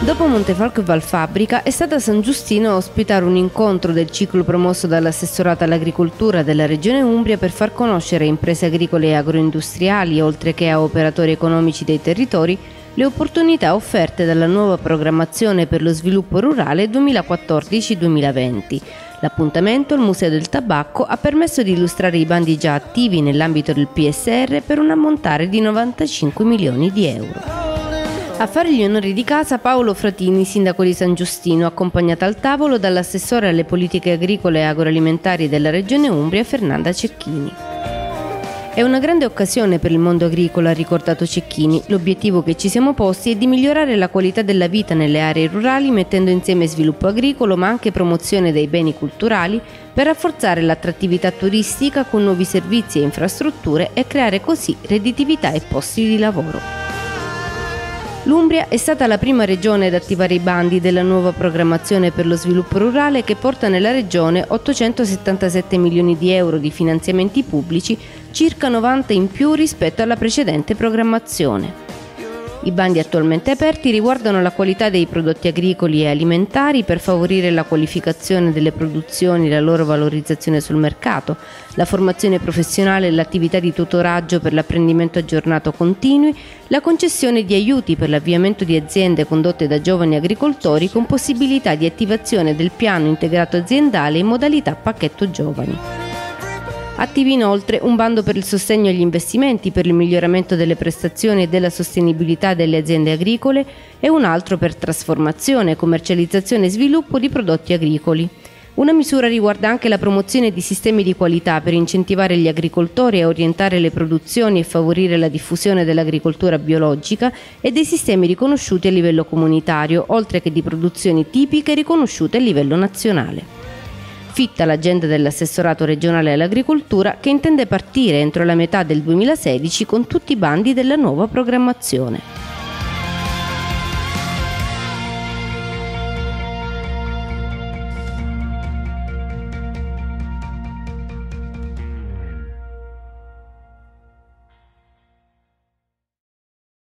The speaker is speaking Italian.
Dopo Montefalco e Valfabbrica è stata San Giustino a ospitare un incontro del ciclo promosso dall'assessorato all'agricoltura della Regione Umbria per far conoscere a imprese agricole e agroindustriali, oltre che a operatori economici dei territori, le opportunità offerte dalla nuova programmazione per lo sviluppo rurale 2014-2020. L'appuntamento al Museo del Tabacco ha permesso di illustrare i bandi già attivi nell'ambito del PSR per un ammontare di 95 milioni di euro. A fare gli onori di casa Paolo Fratini, sindaco di San Giustino, accompagnata al tavolo dall'assessore alle politiche agricole e agroalimentari della Regione Umbria Fernanda Cecchini. È una grande occasione per il mondo agricolo, ha ricordato Cecchini. L'obiettivo che ci siamo posti è di migliorare la qualità della vita nelle aree rurali mettendo insieme sviluppo agricolo ma anche promozione dei beni culturali per rafforzare l'attrattività turistica con nuovi servizi e infrastrutture e creare così redditività e posti di lavoro. L'Umbria è stata la prima regione ad attivare i bandi della nuova programmazione per lo sviluppo rurale che porta nella regione 877 milioni di euro di finanziamenti pubblici, circa 90 in più rispetto alla precedente programmazione. I bandi attualmente aperti riguardano la qualità dei prodotti agricoli e alimentari per favorire la qualificazione delle produzioni e la loro valorizzazione sul mercato, la formazione professionale e l'attività di tutoraggio per l'apprendimento aggiornato continui, la concessione di aiuti per l'avviamento di aziende condotte da giovani agricoltori con possibilità di attivazione del piano integrato aziendale in modalità pacchetto giovani. Attivi inoltre un bando per il sostegno agli investimenti per il miglioramento delle prestazioni e della sostenibilità delle aziende agricole e un altro per trasformazione, commercializzazione e sviluppo di prodotti agricoli. Una misura riguarda anche la promozione di sistemi di qualità per incentivare gli agricoltori a orientare le produzioni e favorire la diffusione dell'agricoltura biologica e dei sistemi riconosciuti a livello comunitario, oltre che di produzioni tipiche riconosciute a livello nazionale. Fitta l'agenda dell'assessorato regionale all'agricoltura che intende partire entro la metà del 2016 con tutti i bandi della nuova programmazione.